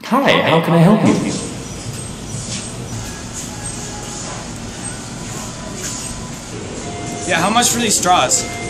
Hi, how can I help you? Yeah, how much for these straws?